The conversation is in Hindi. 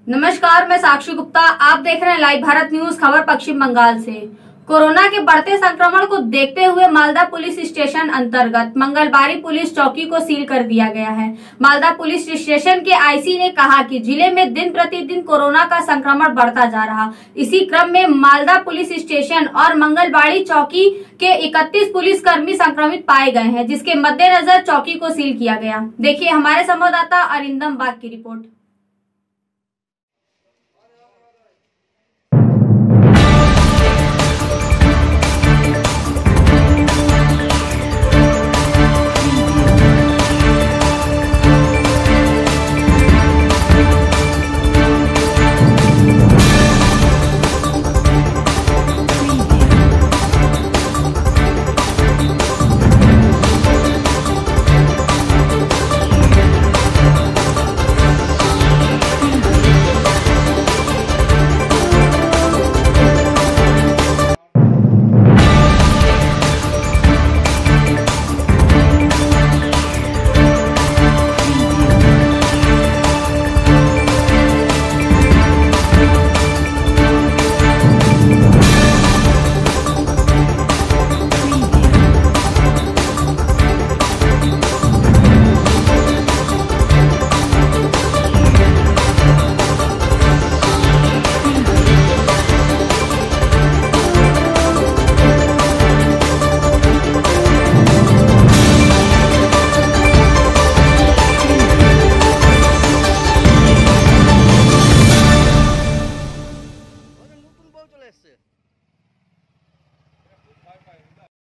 नमस्कार, मैं साक्षी गुप्ता। आप देख रहे हैं लाइव भारत न्यूज। खबर पश्चिम बंगाल से। कोरोना के बढ़ते संक्रमण को देखते हुए मालदा पुलिस स्टेशन अंतर्गत मंगलबारी पुलिस चौकी को सील कर दिया गया है। मालदा पुलिस स्टेशन के आईसी ने कहा कि जिले में दिन प्रतिदिन कोरोना का संक्रमण बढ़ता जा रहा। इसी क्रम में मालदा पुलिस स्टेशन और मंगलबारी चौकी के 31 पुलिसकर्मी संक्रमित पाए गए हैं, जिसके मद्देनजर चौकी को सील किया गया। देखिए हमारे संवाददाता अरिंदम बाग की रिपोर्ट।